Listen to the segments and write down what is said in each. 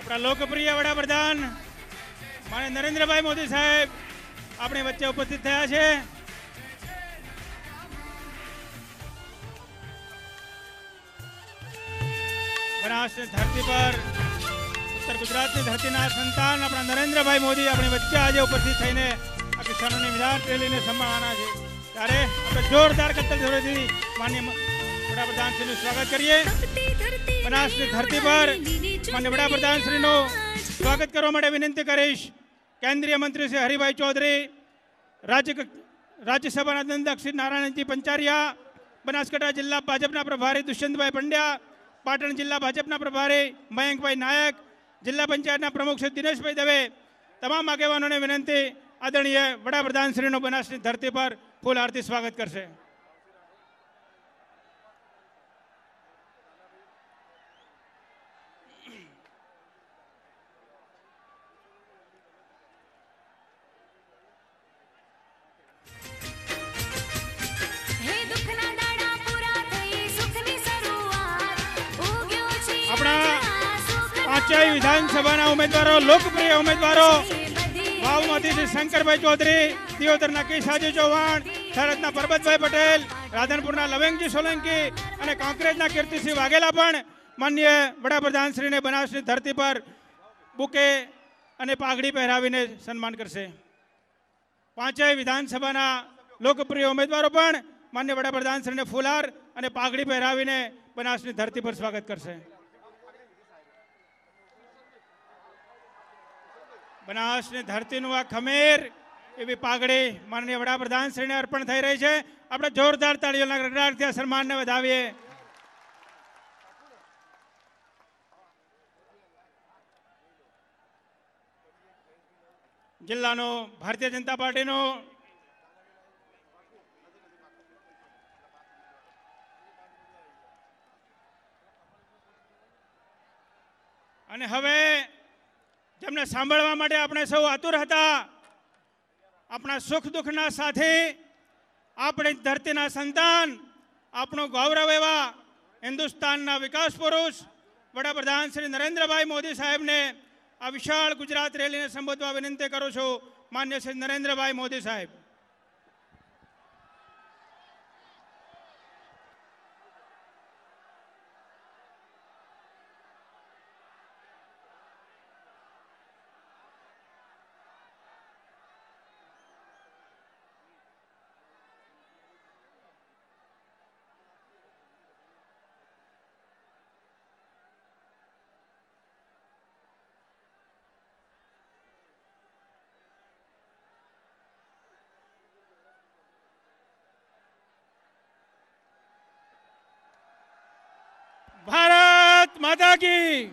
આપણા લોકપ્રિય વડાપ્રધાન માનનીય નરેન્દ્રભાઈ મોદી સાહેબ આપણી વચ્ચે ઉપસ્થિત થયા છે। બનાસની ધરતી પર ઉત્તર ગુજરાતની ધરતીના સંતાન આપણા નરેન્દ્રભાઈ મોદી આપણી વચ્ચે આજે ઉપસ્થિત થઈને આ કિસાનોની વિરાટ રેલીને સંભાળવાના છે। ત્યારે આપણે જોરદાર કત્તલથી માનનીય વડાપ્રધાનશ્રીનું સ્વાગત કરીએ। બનાસની ધરતી પર માનનીય વડાપ્રધાનશ્રીનું સ્વાગત કરવા માટે વિનંતી કરીશ કેન્દ્રીય મંત્રી શ્રી હરિભાઈ ચૌધરી, રાજ્યસભાના અધ્યક્ષ શ્રી નારાયણજી પંચારિયા, બનાસકાંઠા जिला भाजपा प्रभारी दुष्यंतभाई पंड्या, पाटण जिला भाजपा प्रभारी मयंकभाई नायक, जिला पंचायत प्रमुख श्री दिनेशभाई दवे, तमाम आगेवानों ने विनंती आदरणीय वडाप्रधानश्रीનું બનાસની ધરતી પર ફૂલ આરતી સ્વાગત કરશે। પાંચેય વિધાનસભાના ઉમેદવારો, લોકપ્રિય ઉમેદવારો વાવમાંથી શ્રી શંકરભાઈ ચૌધરી, દિયોદરના કેશાજી ચૌહાણ, થરાદના પરબતભાઈ પટેલ, રાધનપુરના લવેંગજી સોલંકી અને કાંકરેજના કીર્તિસિંહ વાઘેલા પણ માનનીય વડાપ્રધાનશ્રીને બનાસની ધરતી પર બુકે અને પાઘડી પહેરાવીને સન્માન કરશે। પાંચેય વિધાનસભાના લોકપ્રિય ઉમેદવારો પણ માનનીય વડાપ્રધાનશ્રીને ફુલાર અને પાઘડી પહેરાવીને બનાસની ધરતી પર સ્વાગત કરશે। બનાસની ધરતીનું આ ખમેર એવી પાઘડી માનનીય વડાપ્રધાનશ્રીને અર્પણ થઈ રહી છે। આપણે જોરદાર તાળીઓના ગડગડાટથી આ સન્માનને વધાવીએ। જિલ્લાનો ભારતીય જનતા પાર્ટીનો અને હવે જેમને સાંભળવા માટે આપણે સૌ આતુર હતા, આપણા સુખ દુઃખના સાથી, આપણી ધરતીના સંતાન, આપણું ગૌરવ એવા હિન્દુસ્તાનના વિકાસ પુરુષ વડાપ્રધાન શ્રી નરેન્દ્રભાઈ મોદી સાહેબને આ વિશાળ ગુજરાત રેલીને સંબોધવા વિનંતી કરું છું। માન્ય શ્રી નરેન્દ્રભાઈ મોદી સાહેબ। भारत माता की।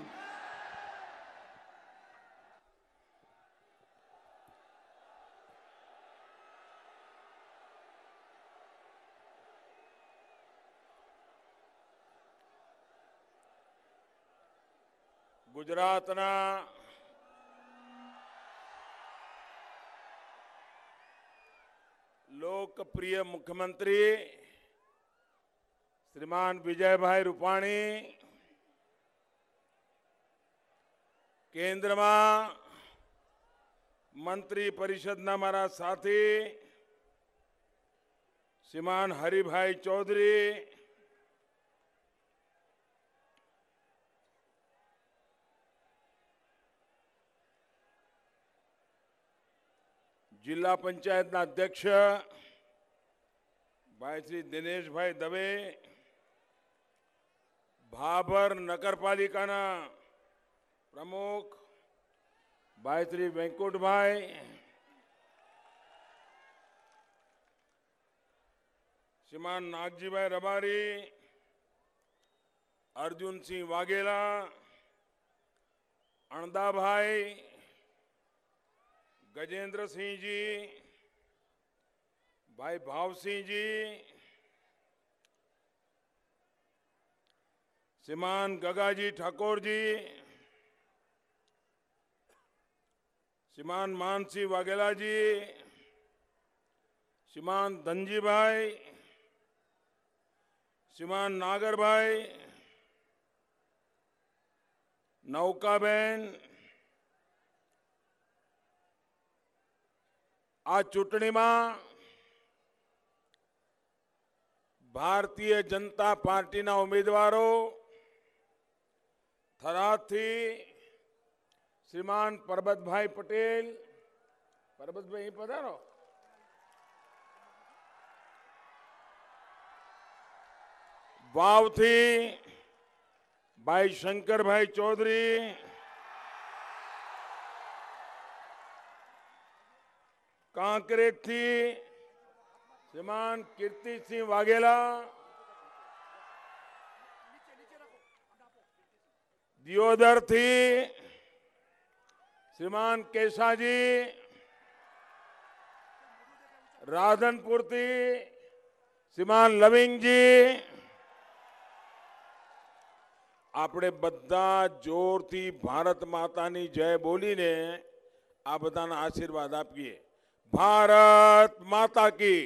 गुजरातना लोकप्रिय मुख्यमंत्री श्रीमान विजयभाई रूपाणी, केंद्र में मंत्री परिषद मारा साथी श्रीमान हरिभाई चौधरी, जिला पंचायत अध्यक्ष भाई श्री दिनेश भाई दवे, भाभर नगरपालिका प्रमुख भाई श्री वेंकुट भाई, श्रीमान नागजी भाई रबारी, अर्जुन सिंह वाघेला, अणदा भाई, गजेंद्र सिंह जी, भाई भाव सिंह जी, श्रीमान गगाजी ठाकुर जी, श्रीमान मानसिंह वाघेला जी, श्रीमान धनजी भाई, श्रीमान नागर भाई, નૌકાબેન આ ચૂંટણીમાં ભારતીય જનતા પાર્ટીના ઉમેદવારો થરાદથી શ્રીમાન પરબતભાઈ પટેલ, પરબતભાઈ અહીં પધારો, વાવથી ભાઈ શંકરભાઈ ચૌધરી, કાંકરેજથી श्रीमान कीर्तिसिंह वाघेला, दियोदर थी श्रीमान केशाजी, राधनपुर थी श्रीमान लविंग जी, आपणे बधा जोर थी भारत माता नी जय बोली ने आ बधाना आशीर्वाद आपीए। भारत माता की,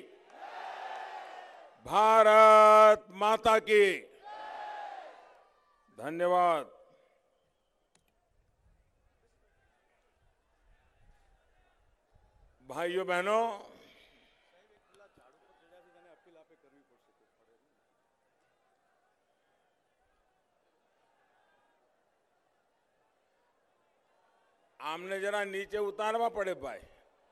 भारत माता की। धन्यवाद। भाइयों बहनों, आमने जरा नीचे उतारवा पड़े भाई।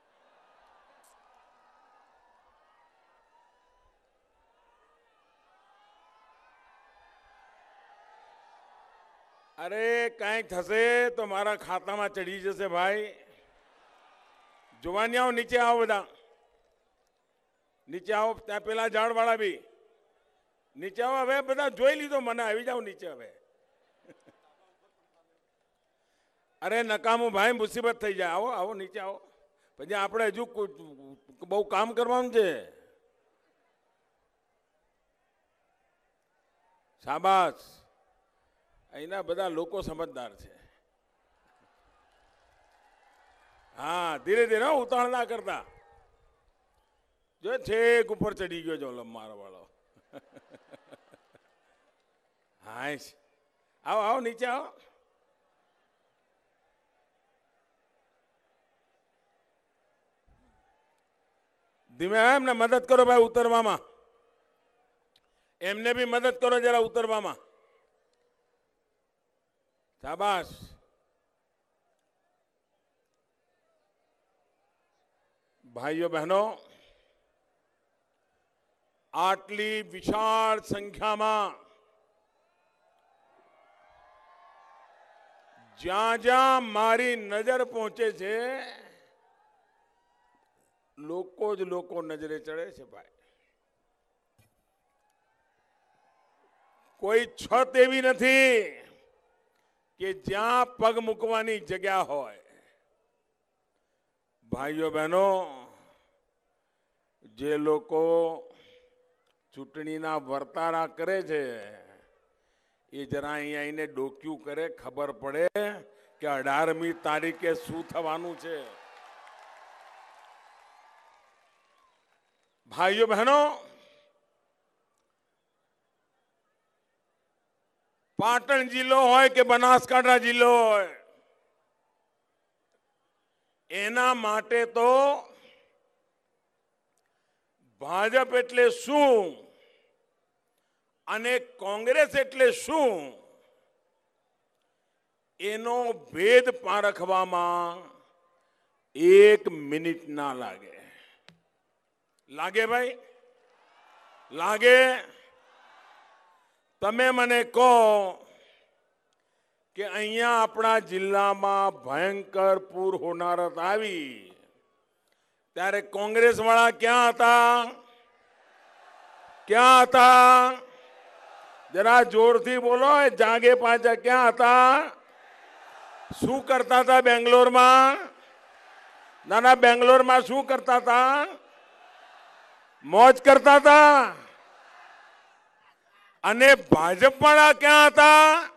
अरे कहीं थसे तो मारा खाता में चढ़ी जैसे भाई। जुवानियाओ नीचे आओ, बदा नीचे आओ। त्या पेला झाड़ वाला भी नीचे आओ। हवे बदा जोई लीधो, मने आवी जाओ नीचे हवे। अरे नकामू भाई, मुसीबत थई जाए। आओ आओ नीचे आओ। પછી આપણે હજુ બહુ કામ કરવાનું છે। શાબાશ, અહીંના બધા લોકો સમજદાર છે। હા, ધીરે ધીરે ઉતાવળ ના કરતા। જો છેક ઉપર ચડી ગયો જો મારો વાળો। હા, આવો આવો નીચે આવો। धीमे एमने मदद करो भाई उतरवामा। एमने भी मदद करो जरा उतरवामा। शाबाश। भाइयों बहनों, आटली विशाल संख्या में ज्यां ज्यां मारी नजर पहुंचे छे लोको ज लोको नजरे चढ़े छे भाई। कोई छत एवी नहीं कि ज्यां पग मुकवानी जगह होय। भाइयों बहनों, जे लोको चूंटणीना वर्तारा करे छे ये जरा अहींया आवीने डोक्यू करे, खबर पड़े कि 18મી तारीखे शुं थवानुं छे। भाइयों बहनों, पाटण जिल्लो होय के बनासकांठा जिल्लो होय, एना माटे तो भाजप एटले शुं अने कांग्रेस एटले शुं एनो भेद पारखवामां 1 मिनिट ना लागे। लागे भाई, लागे? तमे मने कहो कि अहींया अपना जिल्ला में भयंकर पूर होनारत आवी त्यारे कांग्रेस वाला क्या था? क्या था? जरा जोर थी बोलो, जागे पाचा क्या था? शू करता था बेंगलोर में? ना बेंगलोर में शू करता था? मौज करता था। अने भाजप वाला क्या था?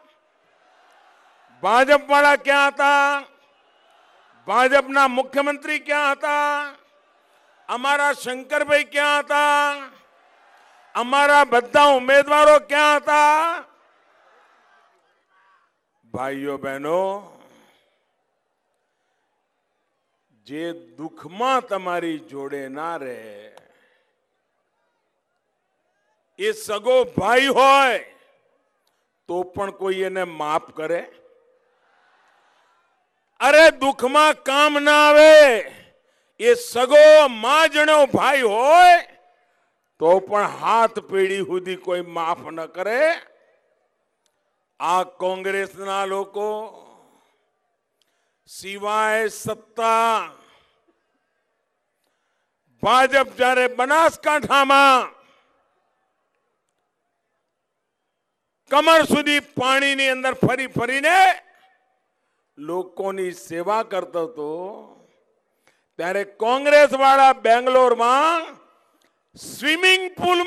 भाजप वाला क्या था? भाजप ना मुख्यमंत्री क्या था? अमारा शंकर भाई क्या था? अमारा बधा उम्मीदवारों क्या था? ભાઈઓ બહેનો, જે દુઃખમાં તમારી જોડે ના રહે એ સગો ભાઈ હોય તો પણ કોઈ એને માફ કરે? અરે દુઃખમાં કામ ના આવે એ સગો માં જણો ભાઈ હોય તો પણ હાથ પેઢી સુધી કોઈ માફ ન કરે? આ કોંગ્રેસના લોકો સિવાય સત્તા ભાજપ જ્યારે બનાસકાંઠામાં કમર સુધી પાણીની અંદર ફરી ફરીને લોકોની સેવા કરતો હતો ત્યારે કોંગ્રેસ વાળા બેંગ્લોરમાં સ્વિમિંગ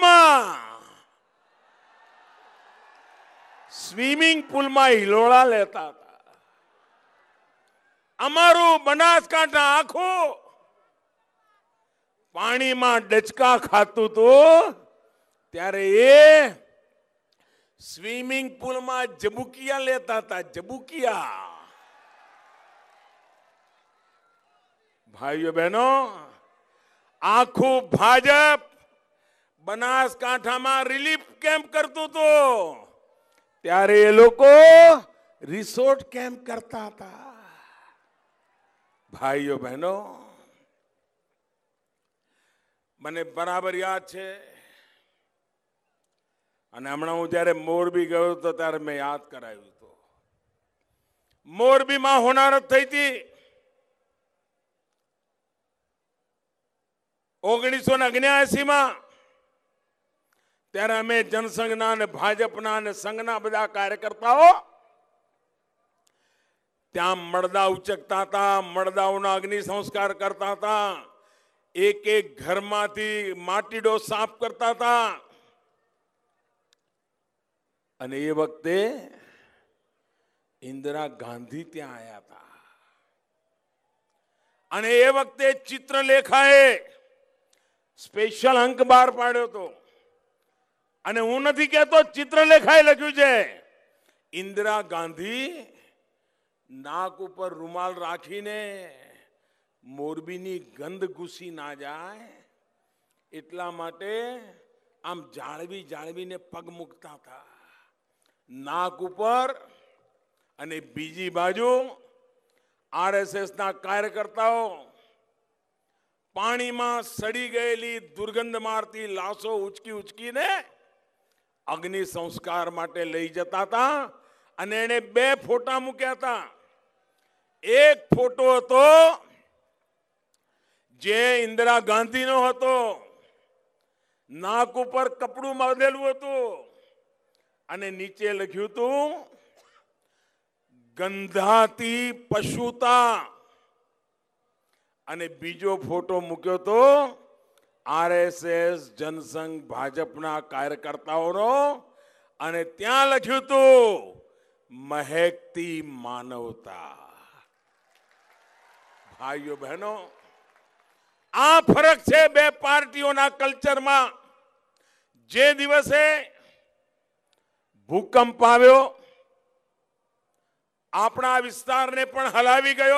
પુલમાં હિલોળા લેતા હતા. અમારું બનાસકાંઠા આખું પાણીમાં ડચકા ખાતું હતું ત્યારે એ સ્વિમિંગ પુલમાં જબુકિયા લેતા હતા. જબુકિયા. ભાઈઓ બહેનો, આખું ભાજપ બનાસકાંઠામાં રિલીફ કેમ્પ કરતું હતું ત્યારે એ લોકો રિસોર્ટ કેમ્પ કરતા હતા. ભાઈઓ બહેનો, મને બરાબર યાદ છે અને હમણાં હું જ્યારે મોરબી ગયો હતો ત્યારે મેં યાદ કરાવ્યું હતું. મોરબીમાં હોનારત થઈ હતી 1979માં. ત્યારે અમે જનસંઘના અને ભાજપના અને સંઘના બધા કાર્યકર્તાઓ ત્યાં મળદા ઉચકતા હતા, મળદાઓના અગ્નિ સંસ્કાર કરતા હતા, એક એક ઘરમાંથી માટીડો સાફ કરતા હતા. અને એ વખતે ઇન્દિરા ગાંધી ત્યાં આવ્યા હતા અને એ વખતે ચિત્રલેખાએ સ્પેશિયલ અંક બહાર પાડ્યો હતો અને હું નથી કહેતો, ચિત્રલેખાએ લખ્યું છે ઇન્દિરા ગાંધી નાક ઉપર રૂમાલ રાખીને મોરબીની ગંધ ઘૂસી ના જાય એટલા માટે આમ જાળવીને પગ મૂકતા હતા નાક ઉપર. અને બીજી બાજુ આરએસએસના કાર્યકર્તાઓ પાણીમાં સડી ગયેલી દુર્ગંધ મારતી લાશો ઉચકીને અગ્નિ સંસ્કાર માટે લઈ જતા હતા. અને એને 2 ફોટા મૂક્યા હતા. એક ફોટો હતો જે ઇન્દિરા ગાંધીનો હતો, નાક ઉપર કપડું બાંધેલું હતું અને નીચે લખ્યું હતું ગંધાતી પશુતા. અને બીજો ફોટો મૂક્યો તો આરએસએસ જનસંઘ ભાજપના કાર્યકર્તાઓનો અને ત્યાં લખ્યું હતું મહેકતી માનવતા. ભાઈઓ બહેનો, આ ફરક છે બે પાર્ટીઓના કલ્ચરમાં. જે દિવસે ભૂકંપ આવ્યો આપણા વિસ્તારને પણ હલાવી ગયો.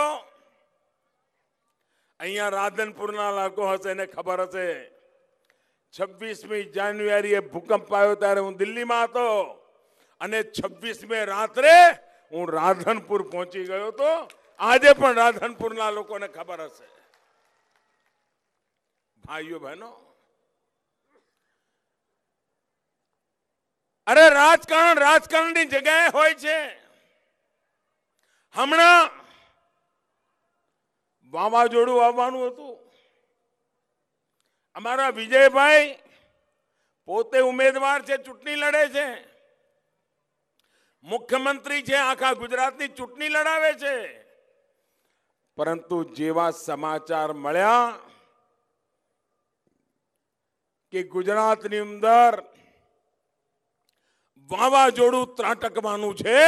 અહીંયા રાધનપુરના લોકો હશે એને ખબર હશે 26મી જાન્યુઆરીએ ભૂકંપ આવ્યો ત્યારે હું દિલ્હીમાં હતો અને 26મી રાત્રે હું રાધનપુર પહોંચી ગયો હતો. આજે પણ રાધનપુરના લોકોને ખબર હશે. ભાઈઓ બહેનો, અરે રાજકારણની જગ્યાએ હોય છે. હમણાં વાવાઝોડું આવવાનું હતું. અમારા વિજયભાઈ પોતે ઉમેદવાર છે, ચૂંટણી લડે છે, મુખ્યમંત્રી છે, આખા ગુજરાતની ચૂંટણી લડાવે છે. પરંતુ જેવા સમાચાર મળ્યા કે ગુજરાતની અંદર વાવાઝોડું ત્રાટકવાનું છે,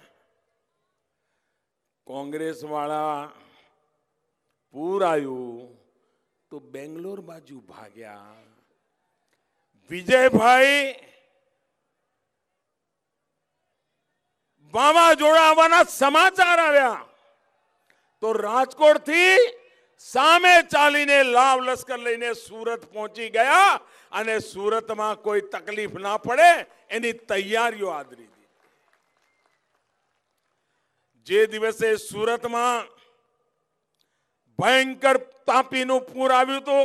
કોંગ્રેસ વાળા પૂર આવ્યું તો બેંગ્લોર બાજુ ભાગ્યા. વિજયભાઈ વાવાઝોડા આવવાના સમાચાર આવ્યા તો રાજકોટથી સામે ચાલીને લાવ લશ્કર લઈને સુરત પહોંચી ગયા અને સુરતમાં કોઈ તકલીફ ના પડે એની તૈયારીઓ આદરી દીધી. જે દિવસે સુરતમાં ભયંકર તાપીનું પૂર આવ્યું હતું,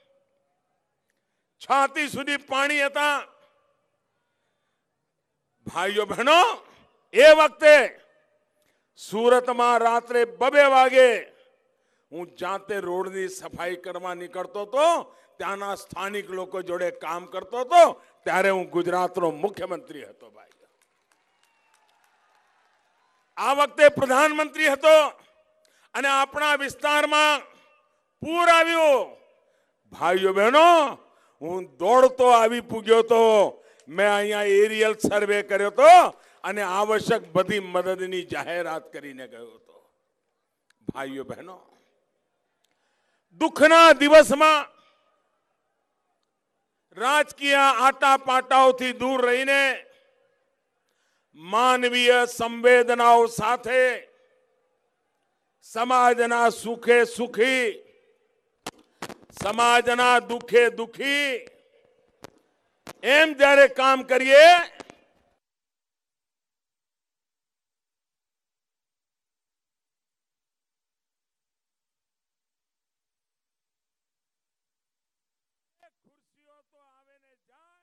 છાતી સુધી પાણી હતા, ભાઈઓ બહેનો એ વખતે સુરતમાં રાત્રે 2 વાગે હું જાતે રોડની સફાઈ કરવા નીકળતો હતો, ત્યાંના સ્થાનિક લોકો જોડે કામ કરતો હતો, ત્યારે હું ગુજરાતનો મુખ્યમંત્રી હતો. ભાઈ આ વખતે પ્રધાનમંત્રી હતો અને આપણા વિસ્તારમાં પૂર આવ્યું. ભાઈઓ બહેનો હું દોડતો આવી પૂગ્યો તો, મેં અહીંયા એરિયલ સર્વે કર્યો તો અને આવશ્યક બધી મદદની જાહેરાત કરીને ગયો હતો. ભાઈઓ બહેનો દુઃખના દિવસમાં રાજકીય આટાપાટાઓથી દૂર રહીને માનવીય સંવેદનાઓ સાથે સમાજના સુખે સુખી, સમાજના દુઃખે દુઃખી એમ જ્યારે કામ કરીએ ખુરશીઓ તો આવે ને જાય,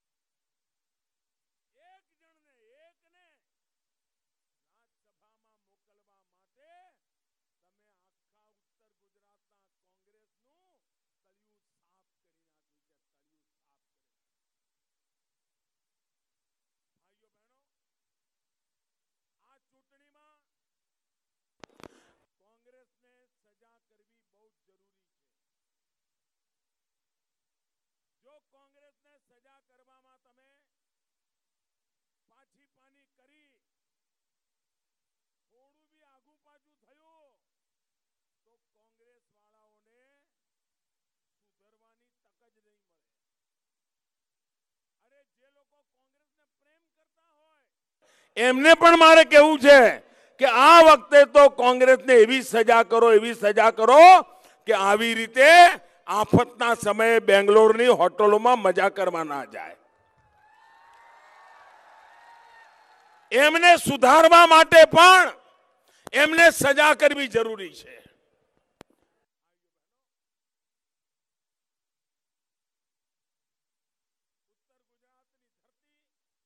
એક જણને એકને રાજ્યસભામાં મોકલવા માટે તમે આખા ઉત્તર ગુજરાતના કોંગ્રેસનું તળિયું સાફ કરી નાખ્યું છે. તળિયું સાફ કરી. ભાઈઓ બહેનો આ ચૂંટણીમાં કોંગ્રેસને સજા કરવી બહુ જરૂરી છે. જો કોંગ્રેસને સજા કરવામાં તમે પાછી પાની કરી, થોડું બી આગુ પાછું થયું તો કોંગ્રેસ વાળાઓને સુધરવાની તક જ નહીં મળે. અરે જે લોકો કોંગ્રેસને પ્રેમ કરતા હોય એમને પણ મારે કહેવું છે કે આ વખતે તો કોંગ્રેસને એવી સજા કરો કે આવી રીતે આફતના સમયે બેંગ્લોરની હોટલોમાં મજા કરવા ના જાય. એમને સુધારવા માટે પણ એમને સજા કરવી જરૂરી છે. ઉત્તર ગુજરાતની ધરતી,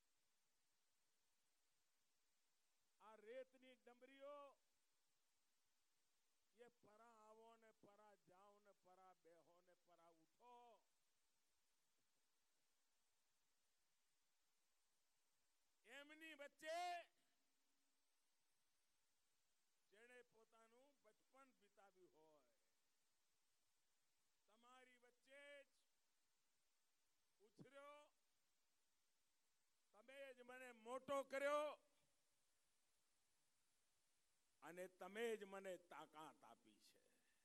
આ રેતની ડમરીઓ, ये परा आवो ने परा जाओ ने परा बेहो ने परा उठो. એમની વચ્ચે જેણે પોતાનું બચપન વિતાવ્યું હોય, તમારી વચ્ચે જ ઉછર્યો, તમે જ મને મોટો કર્યો અને તમે જ મને તાકાત આપી છે.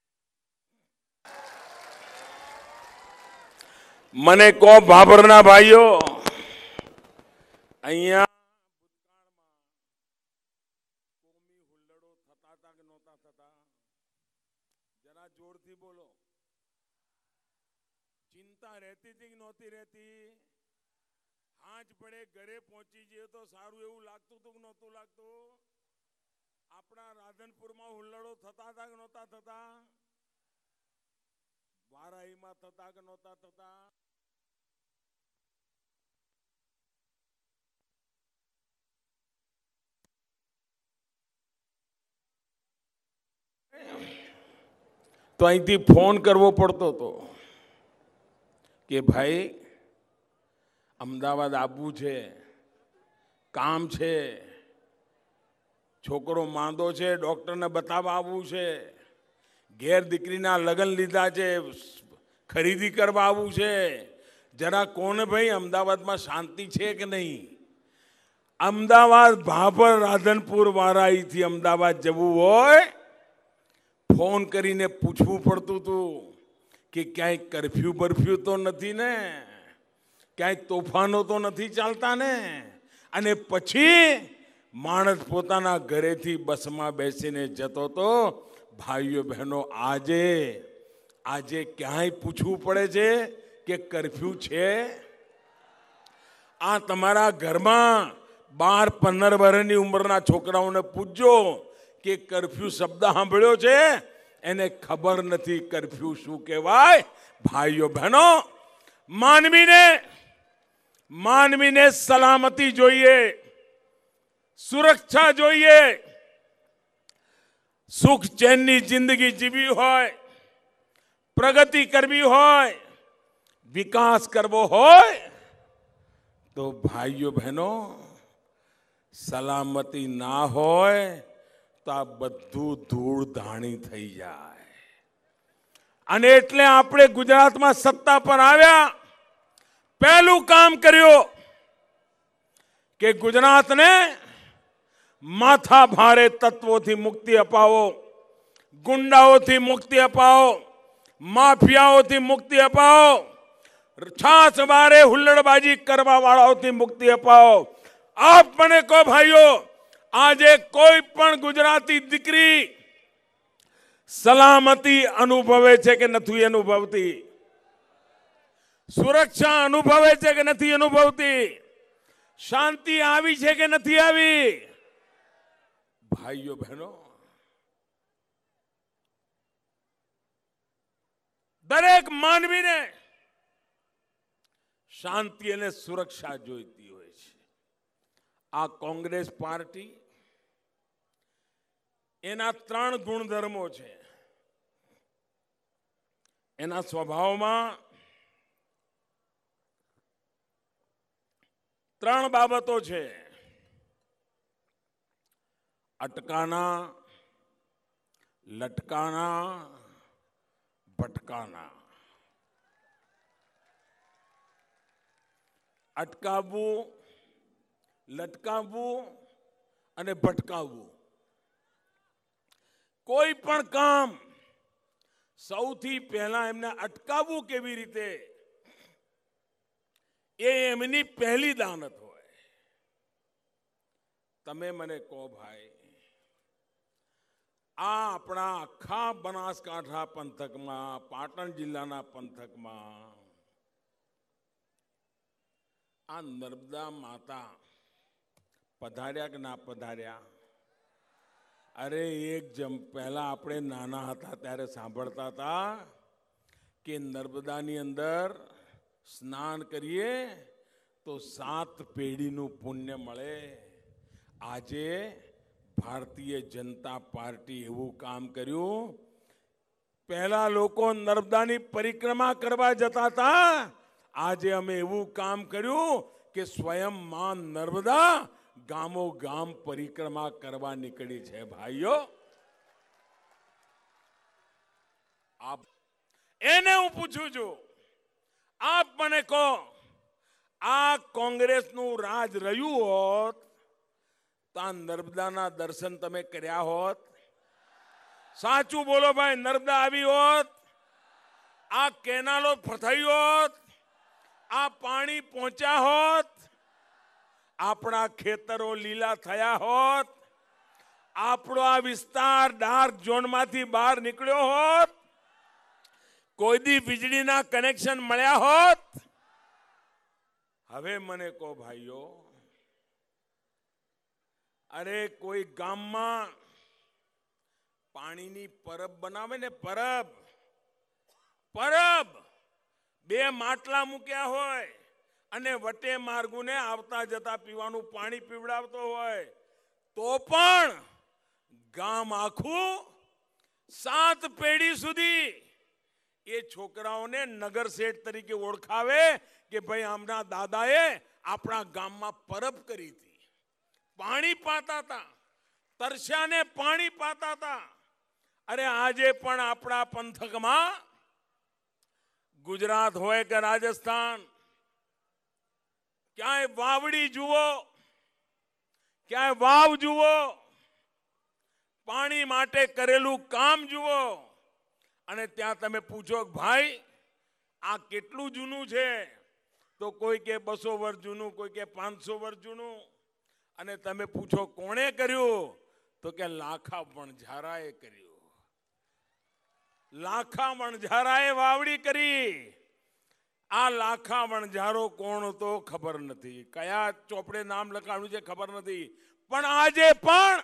મને કહો ભાભરના ભાઈઓ, અહીંયા ભૂતકાળમાં કોમી હુલ્લડો થતા હતા કે નહોતા થતા? જરા જોરથી બોલો. ચિંતા રહેતી હતી કે નહોતી રહેતી? હાંજ પડે ઘરે પહોંચી જઈએ તો સારું એવું લાગતું હતું કે નહોતું લાગતું? આપણા રાધનપુરમાં હુલ્લડો થતા હતા કે નહોતા થતા? વારાહીમાં થતા કે નહોતા થતા? તો અહીંથી ફોન કરવો પડતો હતો કે ભાઈ અમદાવાદ આવવું છે, કામ છે, છોકરો માંદો છે, ડોક્ટરને બતાવવા આવવું છે, ઘેર દીકરીના લગ્ન લીધા છે, ખરીદી કરવા આવવું છે. જરા કોને ભાઈ અમદાવાદમાં શાંતિ છે કે નહીં? અમદાવાદ ભાભર રાધનપુર વારાહીથી અમદાવાદ જવું હોય ફોન કરીને પૂછવું પડતું હતું કે ક્યાંય કરફ્યુ બરફ્યુ તો નથી ને, ક્યાંય તોફાનો તો નથી ચાલતા ને. અને પછી માણસ પોતાના ઘરેથી બસમાં બેસીને જતો તો ભાઈઓ બહેનો આજે આજે ક્યાંય પૂછવું પડે છે કે કર્ફ્યુ છે? આ તમારા ઘરમાં 12-15 વર્ષની ઉંમરના છોકરાઓને પૂછજો કે કર્ફ્યુ શબ્દ સાંભળ્યો છે? એને ખબર નથી કર્ફ્યુ શું કહેવાય. ભાઈઓ બહેનો, માનવીને સલામતી જોઈએ, સુરક્ષા જોઈએ. સુખ ચેનની જિંદગી જીવી હોય, પ્રગતિ કરવી હોય, વિકાસ કરવો હોય તો ભાઈઓ બહેનો સલામતી ના હોય તો આ બધું ધૂળ ધાણી થઈ જાય. અને એટલે આપણે ગુજરાતમાં સત્તા પર આવ્યા, પહેલું કામ કર્યું કે ગુજરાતને માથા ભારે તત્વોથી મુક્તિ અપાવો, ગુંડાઓથી મુક્તિ અપાવો, માફિયાઓથી મુક્તિ અપાવો, છાસવારે હુલ્લડબાજી કરવા વાળાઓથી મુક્તિ અપાવો. આપ મને કહો ભાઈઓ, આજે કોઈ પણ ગુજરાતી દીકરી સલામતી અનુભવે છે કે નથી અનુભવતી? સુરક્ષા અનુભવે છે કે નથી અનુભવતી? શાંતિ આવી છે કે નથી આવી? ભાઈઓ બહેનો, દરેક માનવીને શાંતિ અને સુરક્ષા જોઈતી હોય છે. આ કોંગ્રેસ પાર્ટી એના 3 ગુણધર્મો છે. એના સ્વભાવમાં 3 બાબતો છે: અટકાના, લટકાના, ભટકાના. અટકાવવું, લટકાવવું અને ભટકાવવું. કોઈ પણ કામ સૌથી પહેલા એમને અટકાવવું કેવી રીતે, એ એમની પહેલી દાનત હોય. તમે મને કહો ભાઈ, આ આપણા આખા બનાસકાંઠા પંથકમાં, પાટણ જિલ્લાના પંથકમાં આ નર્મદા માતા પધાર્યા કે ના પધાર્યા? અરે પહેલા આપણે નાના હતા ત્યારે સાંભળતા હતા કે નર્મદાની અંદર સ્નાન કરીએ તો 7 પેઢીનું પુણ્ય મળે. આજે ભારતીય જનતા પાર્ટી એવું કામ કર્યું. પહેલા લોકો નર્મદાની પરિક્રમા કરવા જતા હતા, આજે અમે એવું કામ કર્યું કે સ્વયં માં નર્મદા ગામો ગામ પરિક્રમા કરવા નીકળી છે. ભાઈઓ, આપ એને હું પૂછું છું, આપ મને કહો, આ કોંગ્રેસનું રાજ રહ્યું હોત તો આ નર્મદાના દર્શન તમે કર્યા હોત? સાચું બોલો ભાઈ, નર્મદા આવી હોત? આ કેનાલો થઈ હોત? આ પાણી પહોંચ્યા હોત? આપણા ખેતરો લીલા થયા હોત? આપણો આ વિસ્તાર ડાર્ક ઝોનમાંથી બહાર નીકળ્યો હોત? કોઈ દી વીજળીના કનેક્શન મળ્યા હોત? હવે મને કહો ભાઈઓ, અરે કોઈ ગામમાં પાણીની પરબ બનાવે ને, પરબ 2 માટલા મૂક્યા હોય અને વટે માર્ગુને આવતા જતા પીવાનું પાણી પીવડાવતો હોય, તો પણ ગામ આખું 7 પેઢી સુધી એ છોકરાઓને નગર શેઠ તરીકે ઓળખાવે કે ભાઈ આમના દાદાએ આપણા ગામમાં પરબ કરી હતી, પાણી પાતા હતા, તરસ્યાને પાણી પાતા હતા. અરે આજે પણ આપણા પંથકમાં, ગુજરાત હોય કે રાજસ્થાન, ક્યાંય વાવડી જુઓ, ક્યાંય વાવ જુઓ, પાણી માટે કરેલું કામ જુઓ, અને ત્યાં તમે પૂછો ભાઈ આ કેટલું જૂનું છે, તો કોઈ કે 200 વર્ષ જૂનું, કોઈ કે 500 વર્ષ જૂનું. અને તમે પૂછો કોણે કર્યું, તો કે લાખા વણઝારાએ કર્યું. લાખા વણઝારાએ વાવડી કરી. આ લાખા વણઝારો કોણ તો ખબર નથી, કયા ચોપડે નામ લખાણું છે ખબર નથી, પણ આજે પણ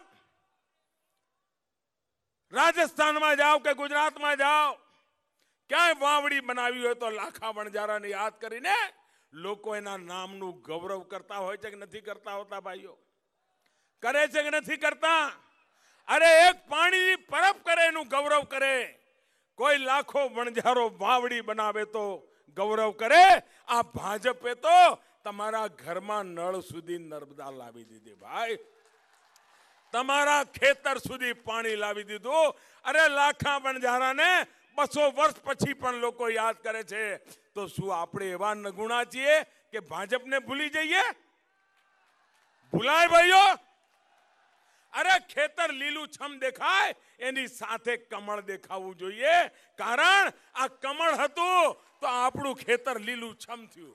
રાજસ્થાનમાં જાઓ કે ગુજરાતમાં જાઓ, ક્યાંય વાવડી બનાવી હોય તો લાખા વણઝારાને યાદ કરીને લોકો એના નામનું ગૌરવ કરતા હોય છે કે નથી કરતા હોતા? ભાઈઓ, કરે છે કે નથી કરતા? અરે એક પાણીની પરબ કરે એનું ગૌરવ કરે. કોઈ લાખો વણઝારો વાવડી બનાવે તો ગૌરવ કરે. આ ભાજપે તો તમારા ઘરમાં નળ સુધી નર્મદા લાવી દીધી ભાઈ, તમારા ખેતર સુધી પાણી લાવી દીધું. અરે લાખા વણઝારાને 200 વર્ષ પછી પણ લોકો યાદ કરે છે. તો શું આપણે એવા નગુણા છીએ કે ભાજપને ભૂલી જઈએ? ભૂલાય ભાઈઓ? અરે ખેતર લીલું છમ દેખાય એની સાથે કમળ દેખાવું જોઈએ, કારણ આ કમળ હતું તો આપણું ખેતર લીલું છમ થયું.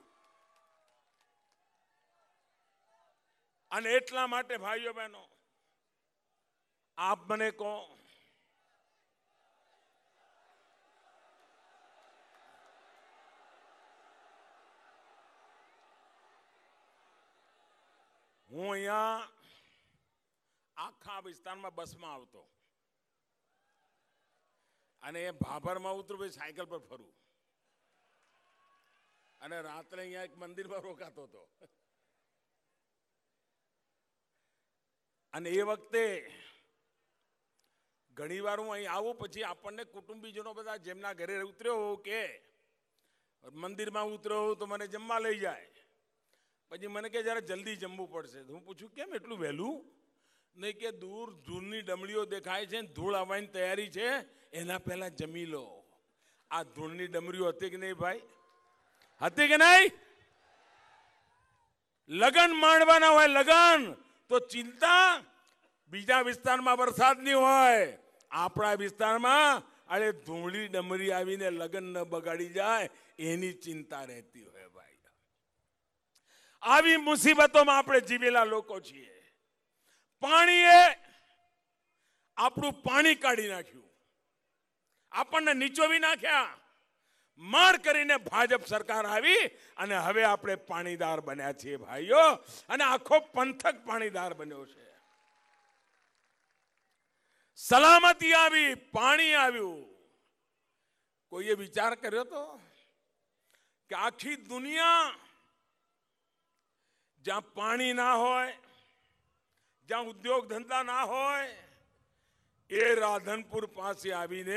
અને એટલા માટે ભાઈઓ બહેનો, આપ મને કહો, હું અહીંયા આખા વિસ્તારમાં બસમાં આવતો અને એ ભાભરમાં ઉતરું, પછી સાયકલ પર ફરું અને રાત્રે અહીંયા એક મંદિરમાં રોકાતો હતો. અને એ વખતે ઘણીવાર હું અહીં આવું, પછી આપણને કુટુંબીજનો બધા જેમના ઘરે ઉતર્યો હોઉં કે મંદિરમાં ઉતર્યો હોઉં તો મને જમવા લઈ જાય. પછી મને કે જરા જલ્દી જમવું પડશે. હું પૂછું કેમ એટલું વહેલું? નહીં કે દૂર ધૂળની ડમડીઓ દેખાય છે, ધૂળ આવવાની તૈયારી છે, એના પહેલા જમી લો. આ ધૂળની ડમરીઓ હતી કે નહીં ભાઈ? હતી કે નહીં? લગન માંડવાના હોય લગન તો ચિંતા બીજા વિસ્તારમાં વરસાદની હોય, આપણા વિસ્તારમાં અરે ધૂળી ડમરી આવીને લગન ન બગાડી જાય એની ચિંતા રહેતી હોય ભાઈ. આવી મુસીબતોમાં આપણે જીવેલા લોકો છીએ. પાણીએ આપણું પાણી કાઢી નાખ્યું, આપણને નીચોવી નાખ્યા. માર કરીને ભાજપ સરકાર આવી અને હવે આપણે પાણીદાર બન્યા છીએ ભાઈઓ, અને આખો પંથક પાણીદાર બન્યો છે. સલામતી આવી, પાણી આવ્યું. કોઈએ વિચાર કર્યો તો કે આખી દુનિયા જ્યાં પાણી ના હોય, જ્યાં ઉદ્યોગ ધંધા ના હોય, એ રાધનપુર પાસે આવીને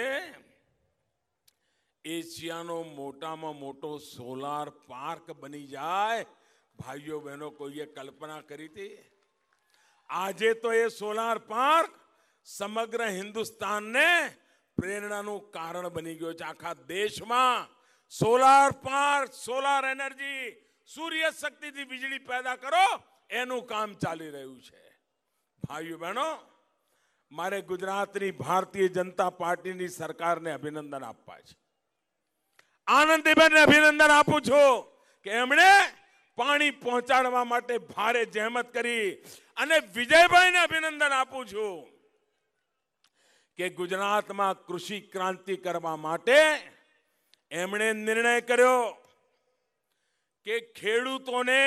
એશિયાનો મોટામાં મોટો સોલાર પાર્ક બની જાય. ભાઈઓ બહેનો, કોઈએ કલ્પના કરી હતી? આજે તો એ સોલાર પાર્ક સમગ્ર હિન્દુસ્તાનને પ્રેરણાનું કારણ બની ગયો છે. આખા દેશમાં સોલાર પાર્ક, સોલાર એનર્જી, સૂર્ય શક્તિથી વીજળી પેદા કરો એનું કામ ચાલી રહ્યું છે. ભાઈઓ બહેનો, મારે ગુજરાતની ભારતીય જનતા પાર્ટીની સરકારને અભિનંદન આપવા છે. આનંદીબેનને અભિનંદન આપું છું કે એમણે પાણી પહોંચાડવા માટે ભારે જહેમત કરી. અને વિજયભાઈને અભિનંદન આપું છું કે ગુજરાતમાં કૃષિ ક્રાંતિ કરવા માટે એમણે નિર્ણય કર્યો કે ખેડૂતોને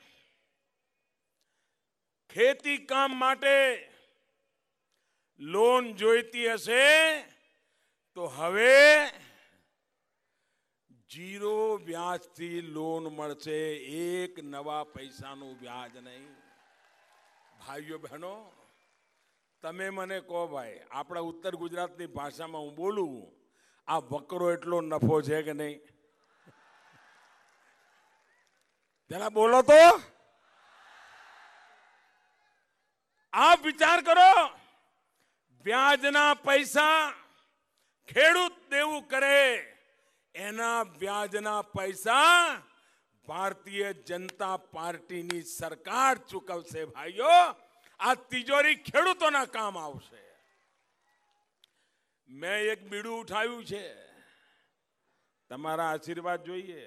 ખેતી કામ માટે લોન જોઈતી હશે તો હવે 0 વ્યાજથી લોન મળશે, 1 નવા પૈસાનું વ્યાજ નહીં. ભાઈઓ બહેનો, તમે મને કહો ભાઈ, આપણા ઉત્તર ગુજરાતની ભાષામાં હું બોલું, આ વકરો એટલો નફો છે કે નહીં? જરા બોલો તો. આપ વિચાર કરો, વ્યાજના પૈસા ખેડૂત દેવું કરે, એના વ્યાજના પૈસા ભારતીય જનતા પાર્ટીની સરકાર ચૂકવશે. ભાઈઓ, આ તિજોરી ખેડૂતોના કામ આવશે. મેં એક બીડું ઉઠાવ્યું છે, તમારા આશીર્વાદ જોઈએ.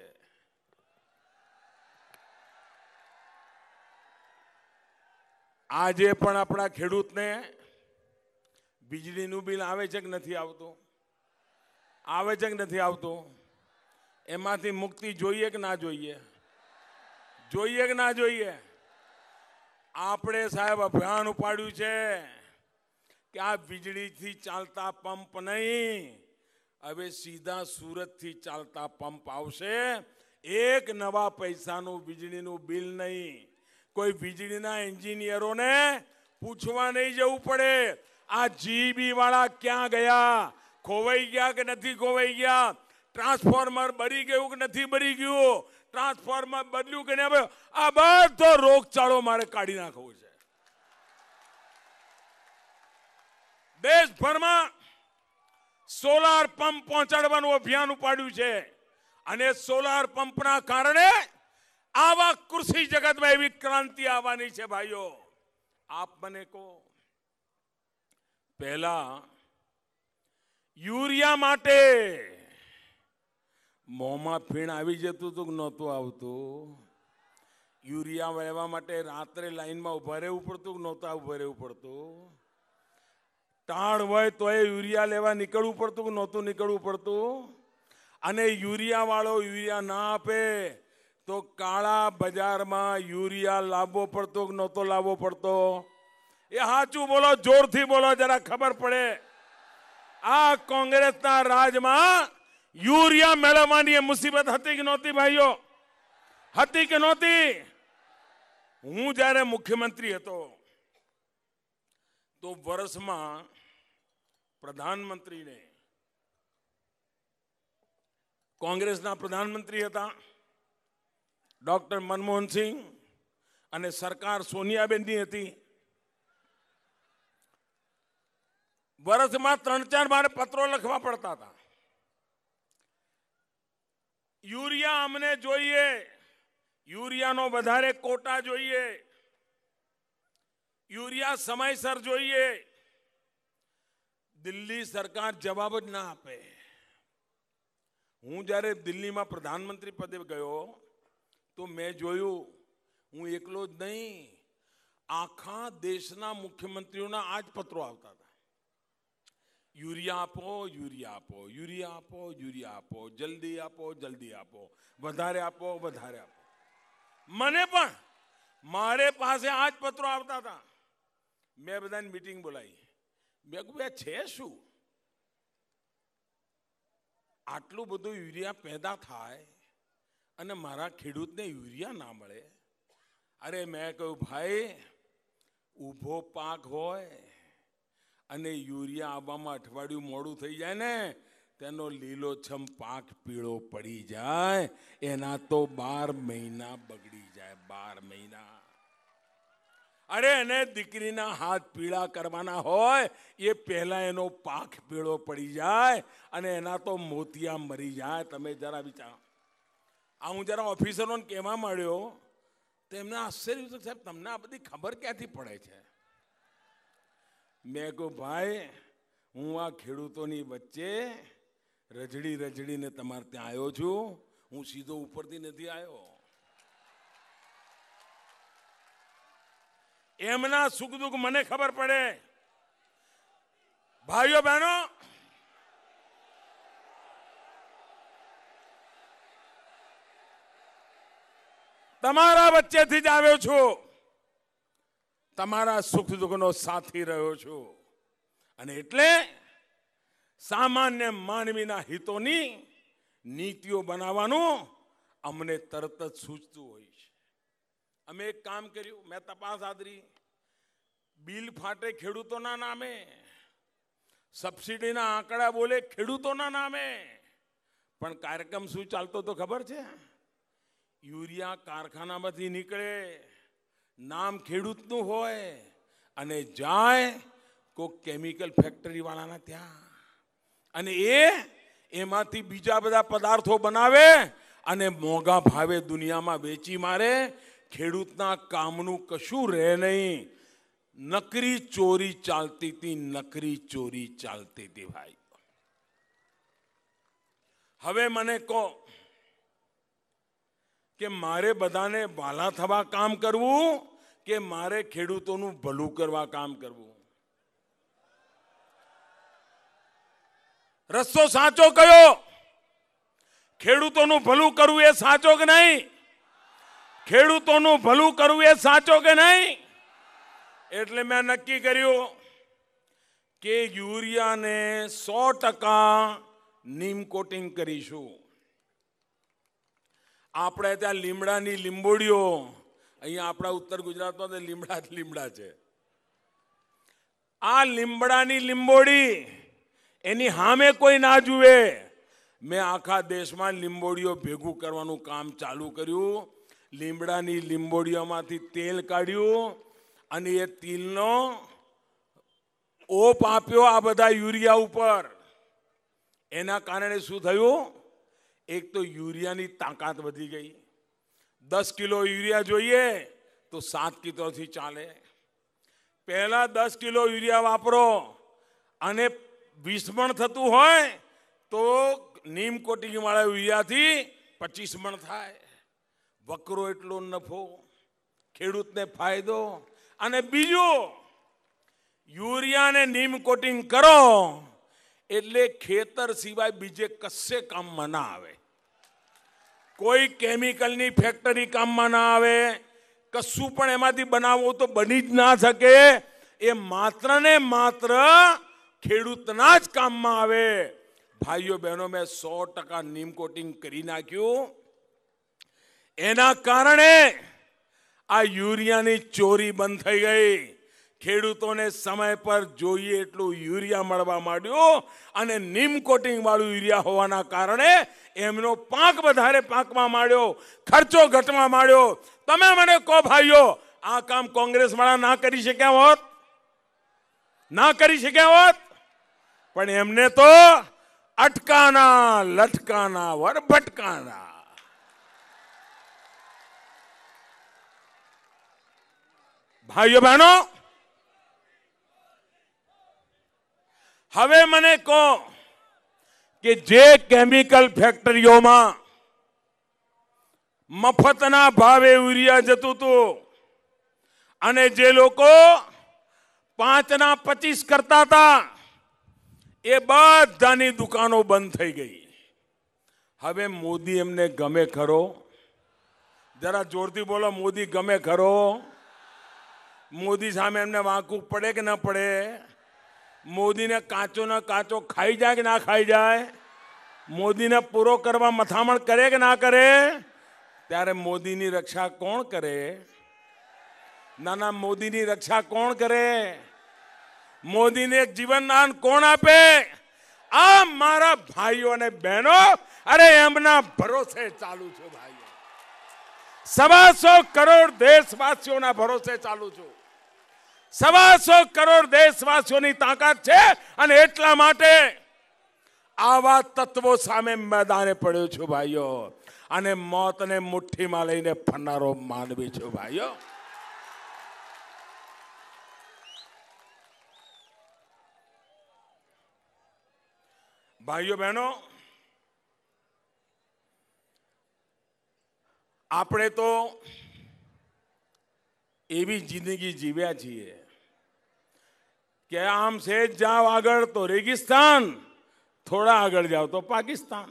આજે પણ આપણા ખેડૂતને વીજળીનું બિલ આવે છે કે નથી આવતું? આવે છે કે નથી આવતું? એમાંથી મુક્તિ જોઈએ કે ના જોઈએ? જોઈએ કે ના જોઈએ? આપણે સાહેબ અભિયાન ઉપાડ્યું છે કે આ વીજળીથી ચાલતા પંપ નહીં, હવે સીધા સુરતથી ચાલતા પંપ આવશે. એક નવા પૈસાનું વીજળીનું બિલ નહીં. કોઈ વીજળીના એન્જિનિયરોને પૂછવા નહીં જવું પડે આ જીબી વાળા ક્યાં ગયા, ખોવાઈ ગયા કે નથી ખોવાઈ ગયા, ટ્રાન્સફોર્મર બળી ગયું કે નથી બળી ગયું, ટ્રાન્સફોર્મર બદલ્યું કે નહીં. આ બધો રોગચાળો મારે કાઢી નાખવો છે. દેશભરમાં સોલાર પંપ પહોંચાડવાનું અભિયાન ઉપાડ્યું છે અને સોલાર પંપના કારણે આવા કૃષિ જગતમાં એવી ક્રાંતિ આવવાની છે. ભાઈઓ, આપ મને કહો, પહેલા યુરિયા માટે મોંમાં ફીણ આવી જતું હતું કે નહોતું આવતું? યુરિયા લેવા માટે રાત્રે લાઈનમાં ઉભા રહેવું પડતું કે નહોતા ઉભા રહેવું પડતું? ટાણ હોય તો એ યુરિયા લેવા નીકળવું પડતું કે નહોતું નીકળવું પડતું? અને યુરિયા વાળો યુરિયા ના આપે તો કાળા બજારમાં યુરિયા લાવવો પડતો કે નહોતો લાવવો પડતો? એ સાચું બોલો, જોરથી બોલો, જરા ખબર પડે. આ કોંગ્રેસના રાજમાં યુરિયા મેળવવાની મુસીબત હતી કે નહોતી ભાઈઓ? હતી કે નહોતી? હું જ્યારે મુખ્યમંત્રી હતો તો વર્ષમાં પ્રધાનમંત્રીને, કોંગ્રેસના પ્રધાનમંત્રી હતા ડોક્ટર મનમોહનસિંહ અને સરકાર સોનિયાબેનની હતી. વર્ષમાં 3-4 વાર પત્રો લખવા પડતા હતા. યુરિયા અમને જોઈએ, યુરિયાનો વધારે કોટા જોઈએ, યુરિયા સમયસર જોઈએ. દિલ્હી સરકાર જવાબ જ ના આપે. હું જ્યારે દિલ્હીમાં પ્રધાનમંત્રી પદે ગયો તો મેં જોયું, હું એકલો જ નહીં, આખા દેશના મુખ્યમંત્રીઓના આ જ પત્રો આવતા હતા. યુરિયા આપો, યુરિયા આપો, યુરિયા આપો, યુરિયા આપો, જલ્દી આપો, જલ્દી આપો, વધારે આપો, વધારે આપો. મને પણ મારે પાસે આ જ પત્રો આવતા હતા. મેં બધાની મીટિંગ બોલાવી. મેં કહ્યું, છે શું? આટલું બધું યુરિયા પેદા થાય અને મારા ખેડૂતને યુરિયા ના મળે? અરે મેં કહ્યું, ભાઈ, ઊભો પાક હોય અને યુરિયા આવવામાં અઠવાડિયું મોડું થઈ જાય ને, તેનો લીલોછમ પાક પીળો પડી જાય, એના તો 12 મહિના બગડી જાય. 12 મહિના. અરે એને દીકરીના હાથ પીળા કરવાના હોય એ પહેલા એનો પાક પીળો પડી જાય અને એના તો મોતિયા મરી જાય. તમે જરા વિચારો. આ હું જરા ઓફિસરોને કહેવા માંડ્યો તો એમને આશ્ચર્ય થયું, સાહેબ તમને આ બધી ખબર ક્યાંથી પડે છે? મેં કહું, ભાઈ, હું આ ખેડૂતોની વચ્ચે રજડી રજડીને તમારે ત્યાં આવ્યો છું. હું સીધો ઉપરથી નથી આવ્યો. એમના સુખ દુઃખ મને ખબર પડે. ભાઈઓ બહેનો, તમારા વચ્ચેથી જ આવ્યો છું, તમારા સુખ દુઃખનો સાથી રહ્યો છું. અને એટલે સામાન્ય માનવીના હિતોની નીતિઓ બનાવવાનું અમને તરત જ સૂચતું હોય છે. અમે એક કામ કર્યું, મેં તપાસ આદરી. બિલ ફાટે ખેડૂતોના નામે, સબસિડીના આંકડા બોલે ખેડૂતોના નામે, પણ કાર્યક્રમ શું ચાલતો તો ખબર છે? યુરિયા કારખાનામાંથી નીકળે, નામ ખેડૂતનું હોય અને જાય કોઈ કેમિકલ ફેક્ટરી વાળાના ત્યાં, અને એમાંથી બીજા બધા પદાર્થો બનાવે અને મોંઘા ભાવે દુનિયામાં વેચી મારે. ખેડૂતના કામનું કશું રહે નહીં. નકરી ચોરી ચાલતી હતી, નકરી ચોરી ચાલતી હતી ભાઈ. હવે મને કહો કે મારે બધાને વાલા થવા કામ કરવું કે મારે ખેડૂતોનું ભલું કરવા કામ કરવું. રસ્તો સાચો કયો? ખેડૂતોનું ભલું કરવું એ સાચો કે નહીં? ખેડૂતોનું ભલું કરવું એ સાચો કે નહીં? એટલે મેં નક્કી કર્યું કે યુરિયાને 100% નીમ કોટિંગ કરીશું. આપણે ત્યાં લીમડાની લીંબોડીઓ, અહીંયા આપણા ઉત્તર ગુજરાતમાં તો લીમડા જ લીમડા છે. આ લીમડાની લીંબોડી એની સામે કોઈ ના જુએ. મેં આખા દેશમાં લીંબોડીઓ ભેગું કરવાનું કામ ચાલુ કર્યું. લીમડાની લીંબોડીઓમાંથી તેલ કાઢ્યું અને એ તેલનો ઓપ આપ્યો આ બધા યુરિયા ઉપર. એના કારણે શું થયું? એક તો યુરિયાની તાકાત વધી ગઈ. 10 કિલો યુરિયા જોઈએ તો 7 કિલોથી ચાલે. પહેલા 10 કિલો યુરિયા વાપરો અને 20 મણ થતું હોય તો નીમ કોટિંગ વાળા યુરિયાથી 25 મણ થાય. વકરો એટલો નફો, ખેડૂતને ફાયદો. અને બીજું, યુરિયાને નીમ કોટિંગ કરો એટલે ખેતર સિવાય બીજે કશે કામમાં ના આવે. કોઈ કેમિકલની ફેક્ટરી કામમાં ના આવે. કશું પણ એમાંથી બનાવવું તો બની જ ના શકે. એ માત્ર ને માત્ર ખેડૂતના જ કામમાં આવે. ભાઈઓ બહેનો, મેં 100% નીમ કોટિંગ કરી નાખ્યું. એના કારણે આ યુરિયાની ચોરી બંધ થઈ ગઈ. ખેડૂતોને સમય પર જોઈએ એટલું યુરિયા મળવા માંડ્યું અને નીમ કોટિંગ વાળું યુરિયા હોવાના કારણે એમનો પાક વધારે પાકવા માંડ્યો, ખર્ચો ઘટવા માંડ્યો. તમે મને કહો ભાઈઓ, આ કામ કોંગ્રેસ વાળા ના કરી શક્યા હોત? ના કરી શક્યા હોત? પણ એમને તો અટકાના લટકાના વર ભટકાના. ભાઈઓ બહેનો, હવે મને કહો કે જે કેમિકલ ફેક્ટરીઓમાં મફતના ભાવે યુરિયા જતું હતું અને જે લોકો 5ના 25 કરતા હતા એ બધાની દુકાનો બંધ થઈ ગઈ. હવે મોદી એમને ગમે ખરો? જરા જોરથી બોલો, મોદી ગમે ખરો? મોદી સામે એમને વાંકું પડે કે ના પડે? મોદીને કાચો ના કાચો ખાઈ જાય કે ના ખાઈ જાય? મોદીને પૂરો કરવા મથામણ કરે કે ના કરે? ત્યારે મોદીની રક્ષા કોણ કરે? નાના, મોદીની રક્ષા કોણ કરે? મોદીને એક જીવનદાન કોણ આપે? આ મારા ભાઈઓ અને બહેનો, અરે એમના ભરોસે ચાલુ છું ભાઈઓ. 125 કરોડ દેશવાસીઓના ભરોસે ચાલુ છું. 125 કરોડ દેશવાસીઓની તાકાત છે અને એટલા માટે આવા તત્વો સામે મેદાને પડ્યો છું ભાઈઓ. અને મોતને મુઠ્ઠીમાં લઈને ફરનારો માનવી છું ભાઈઓ. ભાઈઓ બહેનો, આપણે તો એવી જિંદગી જીવ્યા છીએ કે આમ સેજ જાઓ આગળ તો રેગિસ્તાન, થોડા આગળ જાઓ તો પાકિસ્તાન.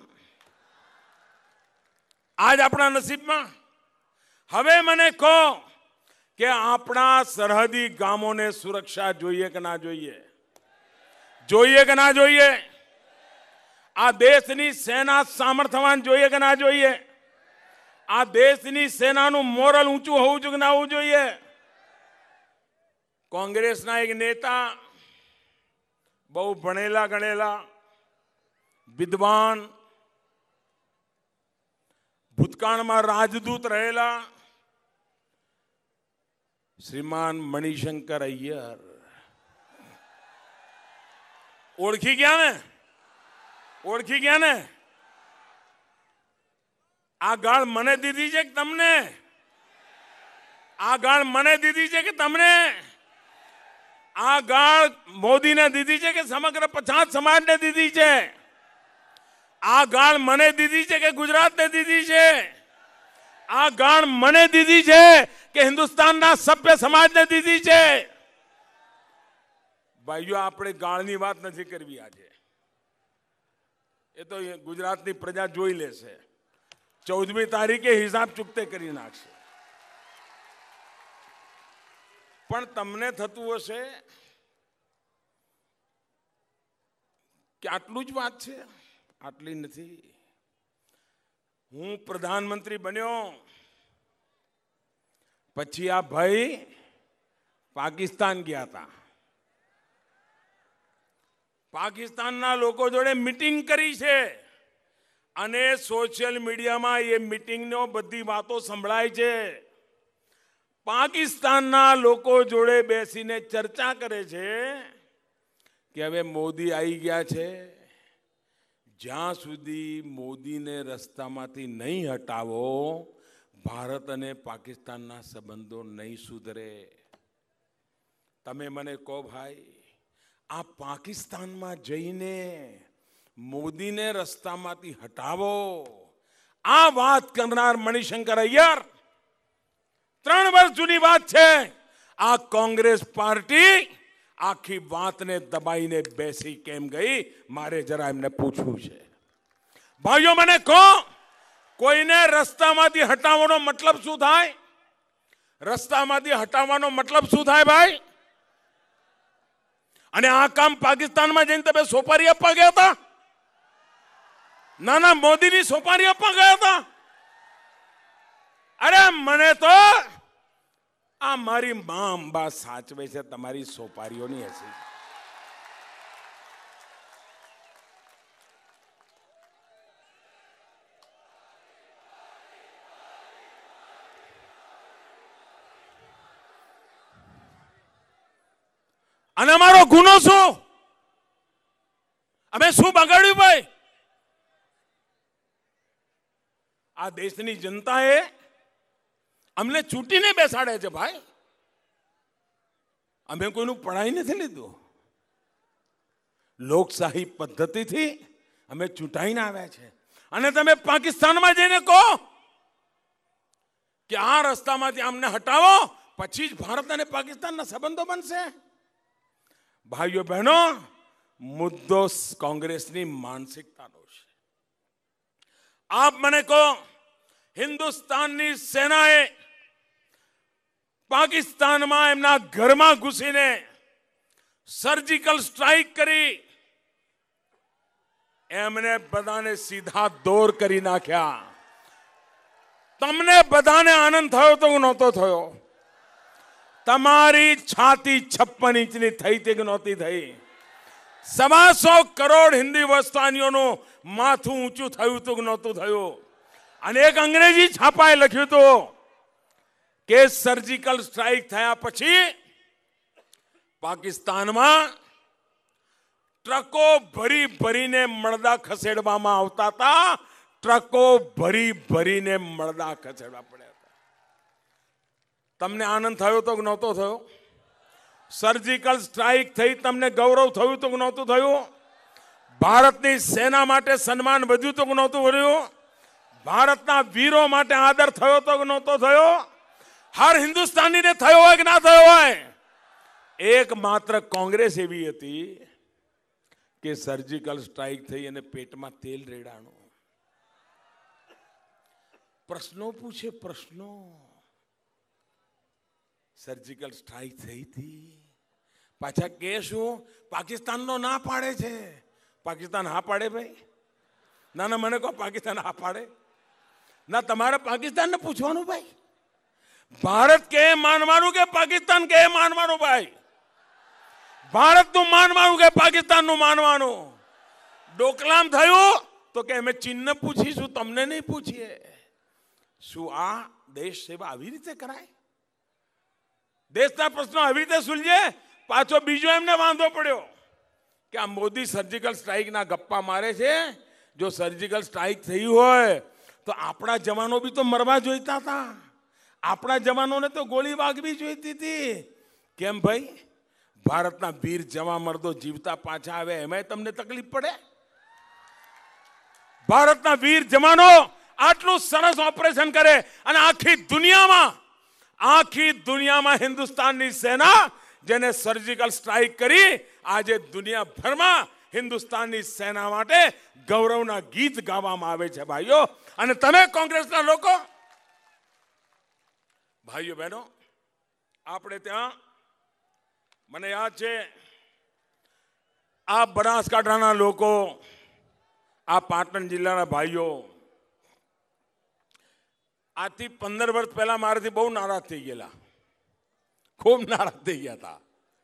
આજ આપણા નસીબમાં. હવે મને કહો કે આપણા સરહદી ગામોને સુરક્ષા જોઈએ કે ના જોઈએ? જોઈએ કે ના જોઈએ? આ દેશની સેના સામર્થ્યવાન જોઈએ કે ના જોઈએ? આ દેશની સેનાનું મોરલ ઊંચું હોવું જોઈએ કે ના હોવું જોઈએ? કોંગ્રેસના એક નેતા, બહુ ભણેલા ગણેલા, વિદ્વાન, ભૂતકાળમાં રાજદૂત રહેલા શ્રીમાન મણિશંકર અય્યર, ઓળખી ગયા ને? ઓળખી ગયા ને? આ ગાળ મને દીધી છે કે તમને? આ ગાળ મને દીધી છે કે તમને? આ ગાળ મોદીને દીધી છે કે સમગ્ર 50 સમાજને દીધી છે? આ ગાળ મને દીધી છે કે ગુજરાતને દીધી છે? આ ગાણ મને દીધી છે કે હિન્દુસ્તાનના સભ્ય સમાજને દીધી છે? ભાઈઓ, આપણે ગાળની વાત નથી કરવી આજે. એ તો ગુજરાતની પ્રજા જોઈ લેશે. 14મી તારીખે હિસાબ ચૂકતે કરી નાખશે. પણ તમને થતું હશે કે આટલું જ વાત છે. આટલી નથી. હું પ્રધાનમંત્રી બન્યો પછી આ ભાઈ પાકિસ્તાન ગયા હતા. પાકિસ્તાનના લોકો જોડે મીટિંગ કરી છે અને સોશિયલ મીડિયામાં એ મીટિંગનો બધી વાતો સંભળાય છે. પાકિસ્તાનના લોકો જોડે બેસીને ચર્ચા કરે છે કે હવે મોદી આવી ગયા છે, જ્યાં સુધી મોદીને રસ્તામાંથી નહીં હટાવો ભારત અને પાકિસ્તાનના સંબંધો નહીં સુધરે. તમે મને કહો ભાઈ, આ પાકિસ્તાનમાં જઈને મોદીને રસ્તામાંથી હટાવો, આ વાત કરનાર મણિશંકર અય્યર 3 વર્ષ જૂની વાત છે. આ કોંગ્રેસ પાર્ટી આખી વાતને દબાઈને બેસી કેમ ગઈ, મારે જરા એમને પૂછવું છે. ભાઈઓ, મને કહો, કોઈને રસ્તામાંથી હટાવવાનો મતલબ શું થાય? રસ્તામાંથી હટાવવાનો મતલબ શું થાય ભાઈ? અને આ કામ પાકિસ્તાનમાં જઈને તમે સોપારી આપવા ગયા હતા? ના, મોદીની સોપારી આપવા ગયા હતા? અરે મને તો આ મારી મા અંબા સાચવે છે, તમારી સોપારીઓની હશે. અને અમારો ગુનો શું? અમે શું બગાડ્યું ભાઈ? આ દેશની જનતાએ અમને ચૂંટીને બેસાડે છે ભાઈ. અમે કોઈનું પડાઈ નથી લીધું. લોકશાહી પદ્ધતિથી અમે ચૂંટાઈને આવ્યા છે. અને તમે પાકિસ્તાનમાં જઈને કહો કે આ રસ્તામાંથી અમને હટાવો, પછી જ ભારત અને પાકિસ્તાનના સંબંધો બનશે. ભાઈઓ બહેનો, મુદ્દો કોંગ્રેસની માનસિકતાનો છે. આપ મને કહો, હિન્દુસ્તાનની સેનાએ પાકિસ્તાનમાં એમના ઘરમાં ઘૂસીને સર્જિકલ સ્ટ્રાઇક કરી, એમને બધાને સીધા દોર કરી નાખ્યા. તમને બધાને આનંદ થયો તો નહોતો થયો? તમારી છાતી 56 ઇંચની થઈ તે કે નહોતી થઈ? 125 કરોડ હિન્દી વસ્તાનીઓનું માથું ઊંચું થયું તો નહોતું થયું? અને એક અંગ્રેજી છાપાએ લખ્યું હતું કે સર્જિકલ સ્ટ્રાઇક થયા પછી પાકિસ્તાનમાં ટ્રકો ભરી ભરીને મળદા ખસેડવામાં આવતા હતા. ટ્રકો ભરી ભરીને મળદા ખસેડવા પડ્યા હતા. તમને આનંદ થયો તો નહોતો થયો? સર્જિકલ સ્ટ્રાઇક થઈ તમને ગૌરવ થયું તો નહોતું થયું? ભારતની સેના માટે સન્માન વધ્યું તો નહોતું વધ્યું? ભારતના વીરો માટે આદર થયો તો નહોતો થયો? हर हिंदुस्तानी ने थयो है कि ना थयो है? एकमात्र कांग्रेस एवी हती के सर्जिकल स्ट्राइक थई अने पेटमां तेल रेडाणो. प्रश्नों पूछे प्रश्नों. सर्जिकल स्ट्राइक थई थी, पाछा के शू पाकिस्तान नो ना पाड़े छे. पाकिस्तान हा पाड़े भाई? ना ना मने को पाकिस्तान हा पाड़े ना. तमारे पाकिस्तान ने पूछवानुं भाई. भारत के मानवानुं के पाकिस्तान के मानवानुं भाई? भारत नु मानवानुं के पाकिस्तान नु मानवानुं? डोकलाम थयो तो के अमे चीन ने पूछीशुं, तमने नहीं पूछीए. शू आ देश सेवा आवी रीते कराय? देशना प्रश्नो आवी रीते सुलझे? पाछो बीजो एमने वांधो पड्यो कि आ मोदी सर्जिकल स्ट्राइक ना गप्पा मारे छे. जो सर्जिकल स्ट्राइक थई होय तो आपणा जवानो भी तो मरवा जोईता था. આપણા જવાનોને તો ગોળી વાગવી જોઈતી હતી. કેમ ભાઈ? ભારતના વીર જવા મર્દો જીવતા પાછા આવે એમાંય તમને તકલીફ પડે? ભારતના વીર જવાનો આટલું સરસ ઓપરેશન કરે અને આખી દુનિયામાં હિન્દુસ્તાનની સેના જેને સર્જિકલ સ્ટ્રાઇક કરી આજે દુનિયાભરમાં હિન્દુસ્તાનની સેના માટે ગૌરવના ગીત ગાવામાં આવે છે ભાઈઓ. અને તમે કોંગ્રેસના લોકો, ભાઈઓ બહેનો, આપણે ત્યાં મને યાદ છે આ બનાસકાંઠાના લોકો, આ પાટણ જિલ્લાના ભાઈઓ આજથી 15 વર્ષ પહેલા મારાથી બહુ નારાજ થઈ ગયેલા, ખૂબ નારાજ થઈ ગયા હતા.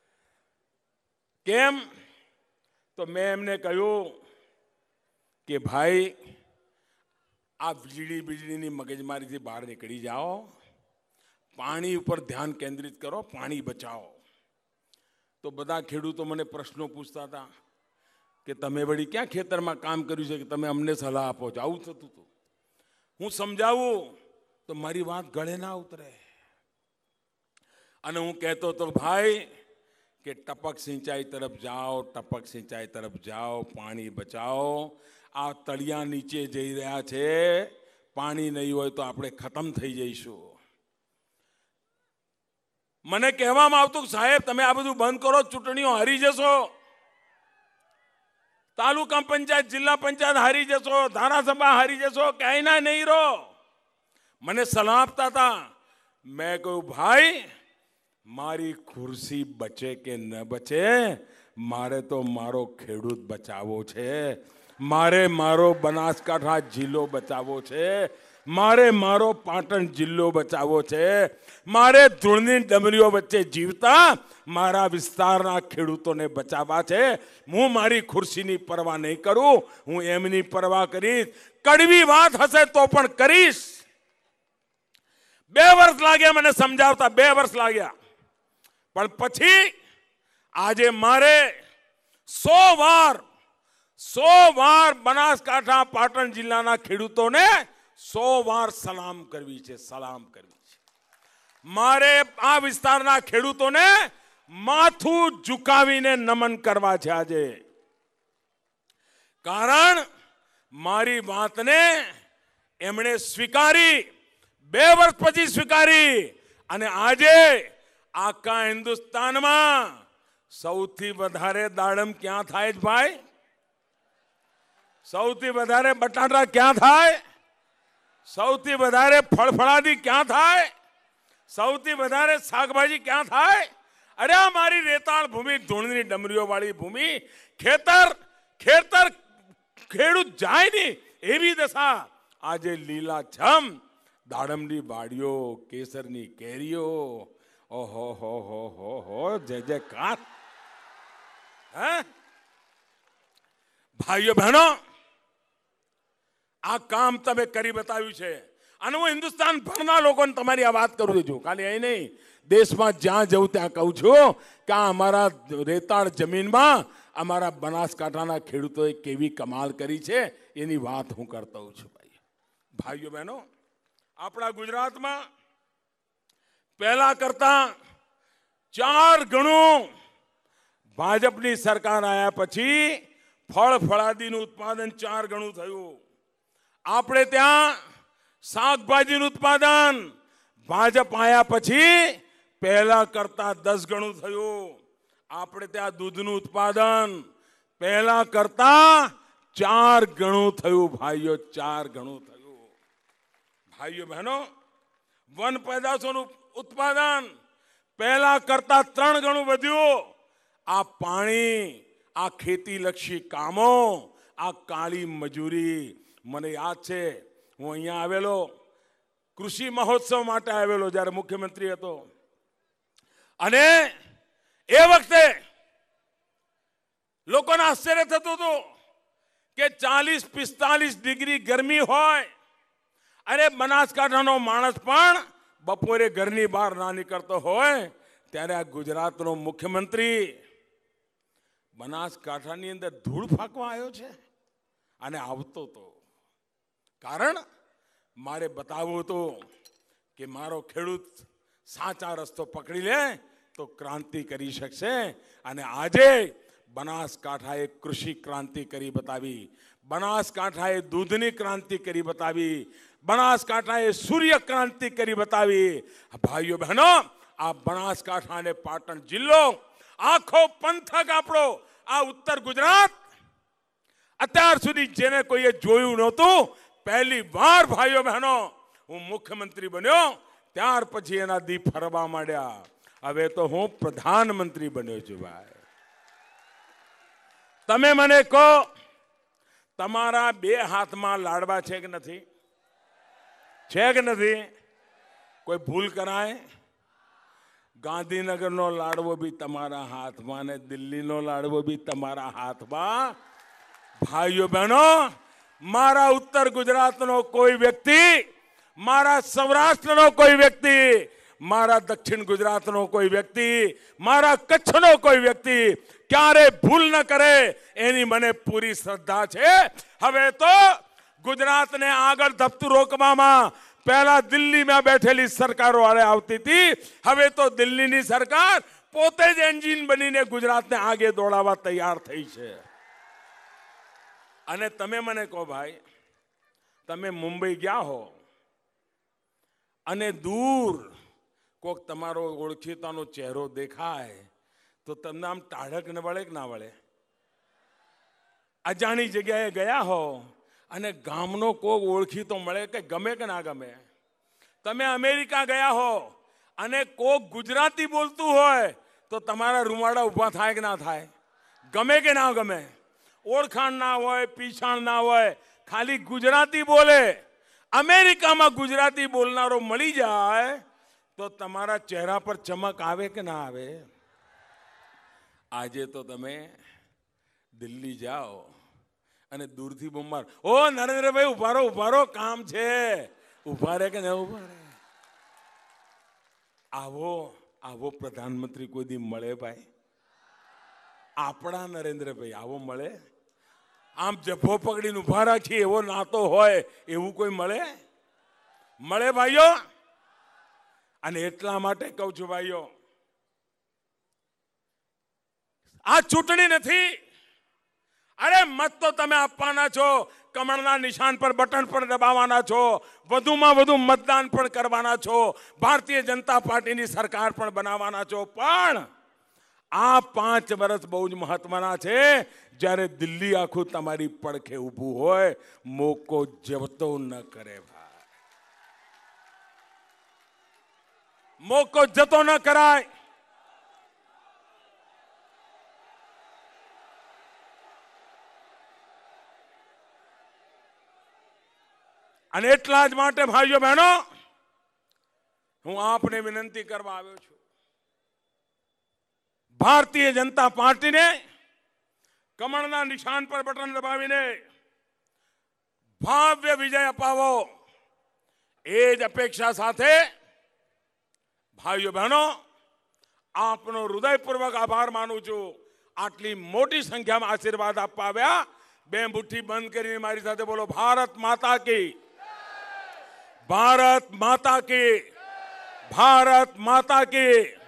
કેમ? તો મેં એમને કહ્યું કે ભાઈ આ વીજળીની મગજમારીથી બહાર નીકળી જાઓ, પાણી ઉપર ધ્યાન કેન્દ્રિત કરો, પાણી બચાવો. તો બધા ખેડૂતો મને પ્રશ્નો પૂછતા હતા કે તમે વળી ક્યાં ખેતરમાં કામ કર્યું છે કે તમે અમને સલાહ આપો છો? આવું થતું હતું. હું સમજાવું તો મારી વાત ગળે ના ઉતરે અને હું કહેતો હતો ભાઈ કે ટપક સિંચાઈ તરફ જાઓ, ટપક સિંચાઈ તરફ જાઓ, પાણી બચાવો. આ તળિયા નીચે જઈ રહ્યા છે, પાણી નહીં હોય તો આપણે ખતમ થઈ જઈશું. મને કહેવામાં આવતું સાહેબ તમે આ બધું બંધ કરો, ચૂંટણીઓ હારી જશો, તાલુકા પંચાયત જિલ્લા પંચાયત હારી જશો, ધારાસભા હારી જશો, ક્યાંય ના નહીં રહો. મને સલાહ આપતા હતા. મેં કહ્યું ભાઈ મારી ખુરશી બચે કે ન બચે, મારે તો મારો ખેડૂત બચાવવો છે, મારે મારો બનાસકાંઠા જિલ્લો બચાવવો છે, મારે મારો પાટણ જિલ્લો બચાવવો છે, મારે ધૂળની ડમરીઓ વચ્ચે જીવતા મારા વિસ્તારના ખેડૂતોને બચાવવા છે. હું મારી ખુરશીની પરવા નહીં કરું, હું એમની પરવા કરીશ. કડવી વાત હશે તો પણ કરીશ. 2 વર્ષ લાગ્યા મને સમજાવતા, 2 વર્ષ લાગ્યા. પણ પછી આજે મારે 100 વાર બનાસકાંઠા પાટણ જિલ્લાના ખેડૂતોને 100 વાર સલામ કરવી છે, સલામ કરવી છે. મારે આ વિસ્તારના ખેડૂતોને માથું ઝુકાવીને નમન કરવા છે આજે. કારણ મારી વાતને એમણે સ્વીકારી, 2 વર્ષ પછી સ્વીકારી. અને આજે આખા હિન્દુસ્તાનમાં સૌથી વધારે દાડમ ક્યાં થાય છે ભાઈ? સૌથી વધારે બટાટા ક્યાં થાય? સૌથી વધારે ફળફળાદી ક્યાં થાય? સૌથી વધારે શાકભાજી ક્યાં થાય? અરે આ મારી રેતાળ ભૂમિ, ધૂળની ડમરીઓ વાળી ભૂમિ, ખેતર ખેડૂત જાય નહીં એવી દશા. આજે લીલાછમ દાડમની વાડીઓ, કેસરની કેરીઓ, ઓહો હો હો હો હો, જય જયકાર. હે ભાઈઓ બહેનો, આ કામ તમે કરી બતાવ્યું છે. અને હું હિન્દુસ્તાન ભરના લોકોને તમારી આ વાત કરું છું, ખાલી અહીં નહીં, દેશમાં જ્યાં જવું ત્યાં કહું છું કે આ અમારા રેતાળ જમીનમાં અમારા બનાસકાંઠાના ખેડૂતોએ કેવી કમાલ કરી છે એની વાત હું કરતો હોઉં છું. ભાઈઓ બહેનો, આપણા ગુજરાતમાં પહેલા કરતા 4 ગણું ભાજપની સરકાર આવ્યા પછી ફળફળાદીનું ઉત્પાદન 4 ગણું થયું. આપણે ત્યાં શાકભાજીનું ઉત્પાદન ભાજપ આવ્યા પછી પહેલા કરતા 10 ગણું થયું. આપણે ત્યાં દૂધનું ઉત્પાદન પહેલા કરતા 4 ગણું થયું. ભાઈઓ 4 ગણું થયું. ભાઈઓ બહેનો, વન પેદાશોનું ઉત્પાદન પહેલા કરતા 3 ગણું વધ્યું. આ પાણી, આ ખેતીલક્ષી કામો, આ કાળી મજૂરી. મને યાદ છે હું અહીંયા આવેલો, કૃષિ મહોત્સવ માટે આવેલો જ્યારે મુખ્યમંત્રી હતો, અને એ વખતે લોકોને આશ્ચર્ય થતું હતું કે 40-45 ડિગ્રી ગરમી હોય, અરે બનાસકાંઠાનો માણસ પણ બપોરે ઘરની બહાર ના નીકળતો હોય, ત્યારે આ ગુજરાતનો મુખ્યમંત્રી બનાસકાંઠાની અંદર ધૂળ ફાંકવા આવ્યો છે અને આવતો હતો. કારણ મારે બતાવવું હતું કે મારો ખેડૂત સાચા રસ્તો પકડી લે તો ક્રાંતિ કરી શકશે. અને આજે બનાસકાંઠાએ કૃષિ ક્રાંતિ કરી બતાવી, બનાસકાંઠાએ દૂધની ક્રાંતિ કરી બતાવી, બનાસકાંઠાએ સૂર્ય ક્રાંતિ કરી બતાવી. ભાઈઓ બહેનો, આ બનાસકાંઠા અને પાટણ જિલ્લો, આખો પંથક આપણો, આ ઉત્તર ગુજરાત અત્યાર સુધી જેને કોઈએ જોયું નહોતું, પહેલી વાર ભાઈઓ બહેનો હું મુખ્યમંત્રી બન્યો ત્યાર પછી એના દી ફરવા માંડ્યા. હવે તો હું પ્રધાનમંત્રી બન્યો છું. ભાઈ તમે મને કહો, તમારા બે હાથમાં લાડવા છે કે નથી? છે કે નથી? કોઈ ભૂલ કરાય? ગાંધીનગરનો લાડવો બી તમારા હાથમાં ને દિલ્હીનો લાડવો બી તમારા હાથમાં. ભાઈઓ બહેનો, મારા ઉત્તર ગુજરાતનો કોઈ વ્યક્તિ, મારા સૌરાષ્ટ્રનો કોઈ વ્યક્તિ, મારા દક્ષિણ ગુજરાતનો કોઈ વ્યક્તિ, મારા કચ્છનો કોઈ વ્યક્તિ ક્યારે ભૂલ ન કરે એની મને પૂરી શ્રદ્ધા છે. હવે તો ગુજરાતને આગળ ધપતું રોકવામાં પહેલા દિલ્હીમાં બેઠેલી સરકારો આવતી હતી, હવે તો દિલ્હીની સરકાર પોતે જ એન્જિન બનીને ગુજરાતને આગે દોડાવવા તૈયાર થઈ છે. અને તમે મને કહો ભાઈ, તમે મુંબઈ ગયા હો અને દૂર કોક તમારો ઓળખીતાનો ચહેરો દેખાય તો તમને આમ ટાઢક ન વળે કે ના વળે? અજાણી જગ્યાએ ગયા હો અને ગામનો કોક ઓળખીતો મળે કે ગમે કે ના ગમે? તમે અમેરિકા ગયા હો અને કોક ગુજરાતી બોલતું હોય તો તમારા રૂમાડા ઊભા થાય કે ના થાય? ગમે કે ના ગમે? ઓળખાણ ના હોય, પીછાણ ના હોય, ખાલી ગુજરાતી બોલે, અમેરિકામાં ગુજરાતી બોલનારો મળી જાય તો તમારા ચહેરા પર ચમક આવે કે ના આવે? આજે તો તમે દિલ્હી જાઓ અને દૂરથી બુમ્માર, ઓ નરેન્દ્રભાઈ ઉભારો ઉભારો, કામ છે. ઉભા રહે કે ના ઉભા રહે? આવો આવો પ્રધાનમંત્રી કોઈ દી મળે ભાઈ? આપણા નરેન્દ્રભાઈ આવો મળે? આમ જભ્ભો પકડીને ઉભા રાખી એવો નાતો હોય એવું કોઈ મળે? મળે ભાઈઓ? અને એટલા માટે કહું છું ભાઈઓ, આ ચૂંટણી નથી. અરે મત તો તમે આપવાના છો, કમળના નિશાન પર બટન પર દબાવવાના છો, વધુમાં વધુ મતદાન પણ કરવાના છો, ભારતીય જનતા પાર્ટીની સરકાર પણ બનાવવાના છો. પણ આ 5 વર્ષ બહુ જ મહત્વના છે. જ્યારે દિલ્હી આખું તમારી પડખે ઊભું હોય, મોકો જવતો ન કરે ભાઈ, મોકો જતો ન કરાય. અને એટલા જ માટે ભાઈઓ બહેનો, હું આપને વિનંતી કરવા આવ્યો છું, ભારતીય જનતા પાર્ટીને કમળના નિશાન પર બટન દબાવીને ભવ્ય વિજય અપાવો. એ જ અપેક્ષા સાથે ભાઈઓ બહેનો, આપનો હૃદયપૂર્વક આભાર માનું છું. આટલી મોટી સંખ્યામાં આશીર્વાદ આપવા આવ્યા. બે મુઠ્ઠી બંધ કરીને મારી સાથે બોલો, ભારત માતા કી, ભારત માતા કી, ભારત માતા કી.